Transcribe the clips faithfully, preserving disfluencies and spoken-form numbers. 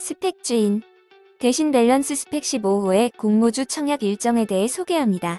스펙 주인. 대신 밸런스 스펙 십오 호의 공모주 청약 일정에 대해 소개합니다.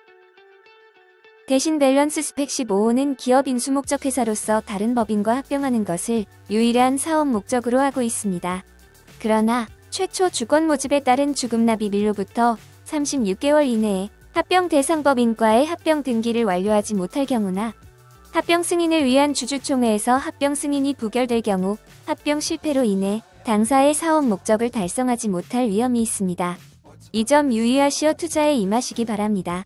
대신 밸런스 스펙 십오 호는 기업 인수 목적 회사로서 다른 법인과 합병하는 것을 유일한 사업 목적으로 하고 있습니다. 그러나 최초 주권 모집에 따른 주금납입일로부터 삼십육 개월 이내에 합병 대상 법인과의 합병 등기를 완료하지 못할 경우나 합병 승인을 위한 주주총회에서 합병 승인이 부결될 경우 합병 실패로 인해 당사의 사업 목적을 달성하지 못할 위험이 있습니다. 이 점 유의하시어 투자에 임하시기 바랍니다.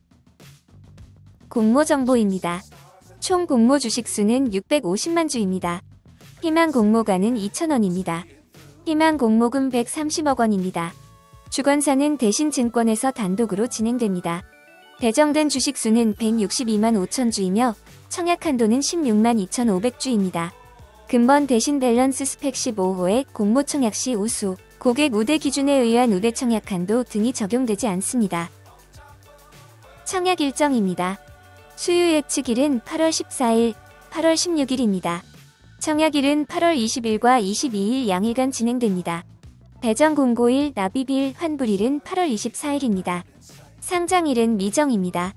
공모 정보입니다. 총 공모 주식수는 육백오십만 주입니다. 희망 공모가는 이천 원입니다. 희망 공모금 백삼십억 원입니다. 주관사는 대신증권에서 단독으로 진행됩니다. 배정된 주식수는 백육십이만 오천 주이며 청약 한도는 십육만 이천오백 주입니다. 근본 대신 밸런스 스펙 십오 호의 공모 청약 시 우수, 고객 우대 기준에 의한 우대 청약 한도 등이 적용되지 않습니다. 청약 일정입니다. 수요 예측일은 팔월 십사일, 팔월 십육일입니다. 청약일은 팔월 이십일과 이십이일 양일간 진행됩니다. 배정 공고일, 납입일, 환불일은 팔월 이십사일입니다. 상장일은 미정입니다.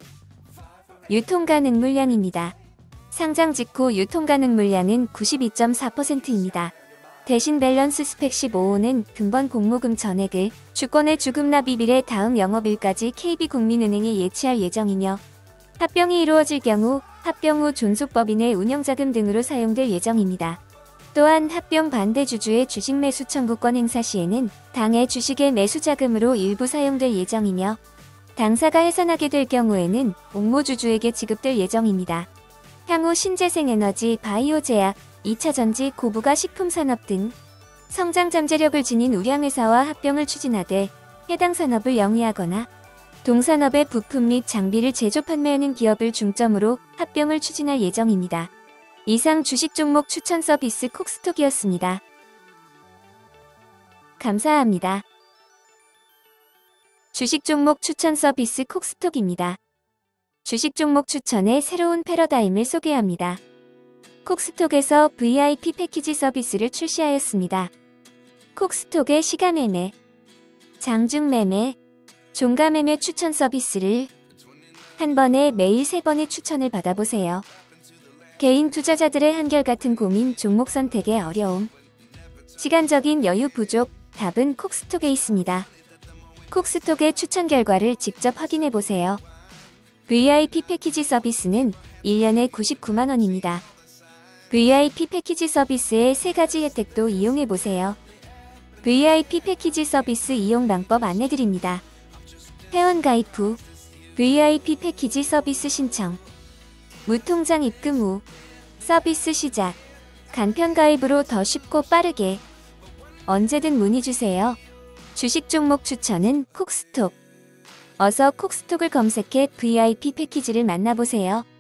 유통 가능 물량입니다. 상장 직후 유통 가능 물량은 구십이 점 사 퍼센트입니다. 대신 밸런스 스펙 십오 호는 근본 공모금 전액을 주권의 주금납입일의 다음 영업일까지 케이비국민은행에 예치할 예정이며 합병이 이루어질 경우 합병 후 존속법인의 운영자금 등으로 사용될 예정입니다. 또한 합병 반대 주주의 주식 매수 청구권 행사 시에는 당의 주식의 매수 자금으로 일부 사용될 예정이며 당사가 해산하게 될 경우에는 옥모주주에게 지급될 예정입니다. 향후 신재생에너지, 바이오제약, 이차전지, 고부가 식품산업 등 성장 잠재력을 지닌 우량회사와 합병을 추진하되 해당 산업을 영위하거나 동산업의 부품 및 장비를 제조 판매하는 기업을 중점으로 합병을 추진할 예정입니다. 이상 주식 종목 추천 서비스 콕스톡이었습니다. 감사합니다. 주식 종목 추천 서비스 콕스톡입니다. 주식 종목 추천의 새로운 패러다임을 소개합니다. 콕스톡에서 브이아이피 패키지 서비스를 출시하였습니다. 콕스톡의 시가매매, 장중매매, 종가매매 추천 서비스를 한 번에 매일 세 번의 추천을 받아보세요. 개인 투자자들의 한결같은 고민, 종목 선택의 어려움, 시간적인 여유 부족, 답은 콕스톡에 있습니다. 콕스톡의 추천 결과를 직접 확인해보세요. 브이아이피 패키지 서비스는 일 년에 구십구만 원입니다. 브이아이피 패키지 서비스의 세 가지 혜택도 이용해보세요. 브이아이피 패키지 서비스 이용 방법 안내드립니다. 회원가입 후, 브이아이피 패키지 서비스 신청, 무통장 입금 후, 서비스 시작, 간편 가입으로 더 쉽고 빠르게, 언제든 문의주세요. 주식 종목 추천은 콕스톡. 어서 콕스톡을 검색해 브이아이피 패키지를 만나보세요.